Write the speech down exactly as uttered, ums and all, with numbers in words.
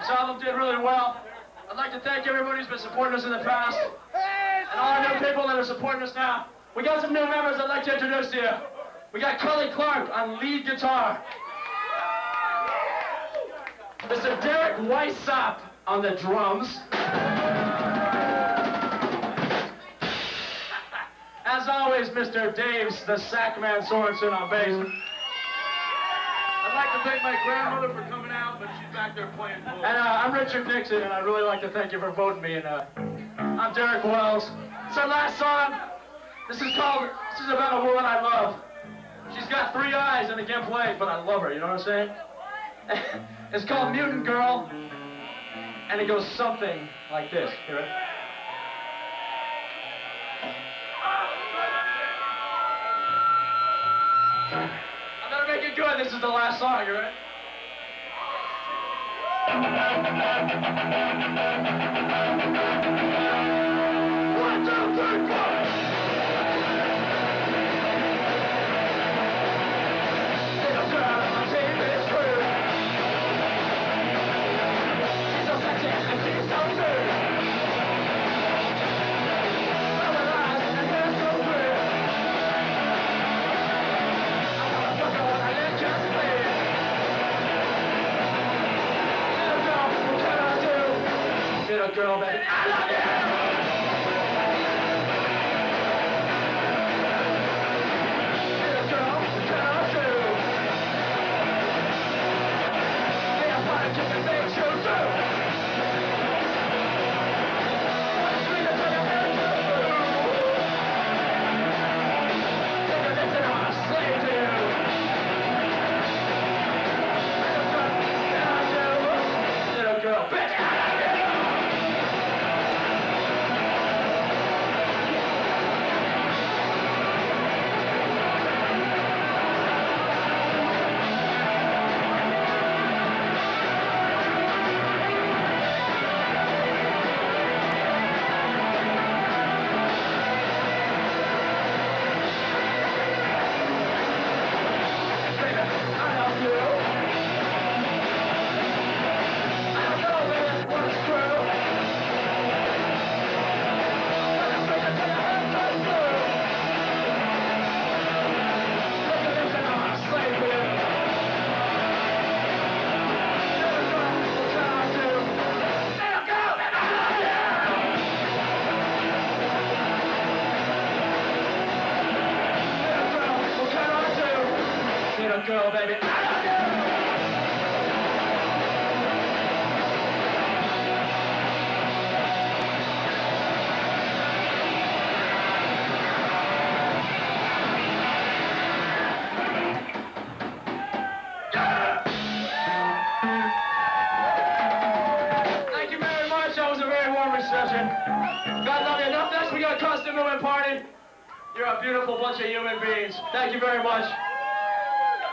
This album did really well. I'd like to thank everybody who's been supporting us in the past, and all the new people that are supporting us now. We got some new members I'd like to introduce to you. We got Cully Clark on lead guitar. Mister Derek Weissop on the drums. As always, Mister Daves, the Sackman Sorensen on bass. I'd like to thank my grandmother for coming out, but she's back there playing pool. And uh, I'm Richard Nixon, and I'd really like to thank you for voting me. And uh, I'm Derek Wells. It's our last song. This is called, this is about a woman I love. She's got three eyes and I can't play, but I love her, you know what I'm saying? It's called Mutant Girl, and it goes something like this. You ready? I'm gonna make it good. This is the last song. You ready? One, two, three, four. Little girl, baby, I love you! Little girl, what can I do? Yeah, I wanna kiss and make you do. Wanna sweet it till your hair turns blue. Take a listen, I wanna slave to you. Little girl, what can I do? Little girl, baby, I love you! Little girl, baby, I love you! Yeah! Thank you very much. That was a very warm reception. God love you. Up next, we got a custom movement party. You're a beautiful bunch of human beings. Thank you very much.